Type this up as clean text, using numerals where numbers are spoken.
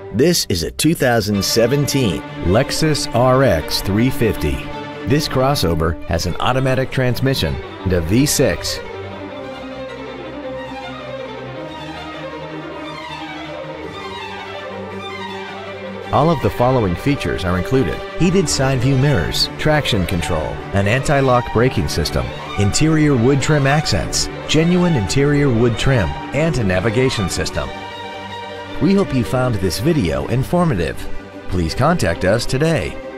This is a 2017 Lexus RX 350. This crossover has an automatic transmission and a V6. All of the following features are included: heated side view mirrors, traction control, an anti-lock braking system, interior wood trim accents, genuine interior wood trim, and a navigation system. We hope you found this video informative. Please contact us today.